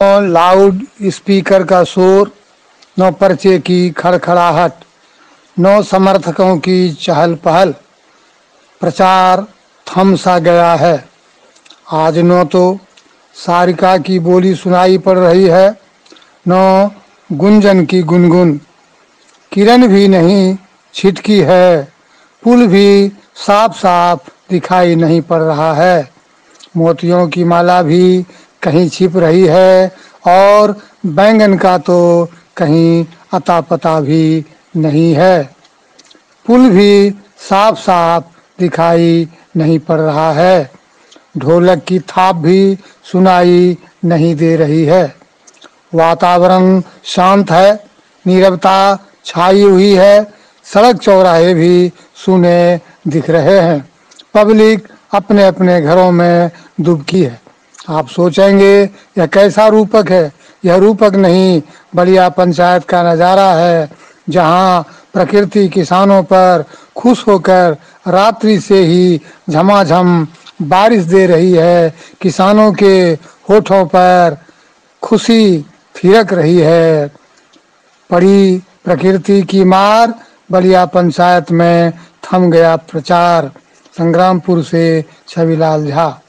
Loud speaker का शोर, न पर्चे की खड़खड़ाहट, न समर्थकों की चहल पहल। प्रचार थम सा गया है। आज न तो सारिका की बोली सुनाई पड़ रही है, न गुंजन की गुनगुन। किरण भी नहीं छिटकी है, पुल भी साफ साफ दिखाई नहीं पड़ रहा है। मोतियों की माला भी कहीं छिप रही है और बैंगन का तो कहीं अता पता भी नहीं है। पुल भी साफ साफ दिखाई नहीं पड़ रहा है। ढोलक की थाप भी सुनाई नहीं दे रही है। वातावरण शांत है, नीरवता छाई हुई है। सड़क चौराहे भी सूने दिख रहे हैं। पब्लिक अपने अपने घरों में डुबकी है। आप सोचेंगे यह कैसा रूपक है? यह रूपक नहीं, बलिया पंचायत का नज़ारा है, जहां प्रकृति किसानों पर खुश होकर रात्रि से ही झमाझम बारिश दे रही है। किसानों के होठों पर खुशी थिरक रही है। पड़ी प्रकृति की मार, बलिया पंचायत में थम गया प्रचार। संग्रामपुर से छविलाल झा।